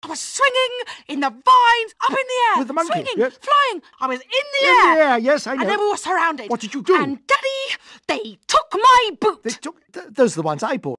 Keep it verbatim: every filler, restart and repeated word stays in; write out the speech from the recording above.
was swinging in the vines, up in the air. With the monkey, Swinging, yes. flying. I was in the In air. the air, yes, I know. And then we were surrounded. What did you do? And Daddy, they took my boot. They took, th- those are the ones I bought.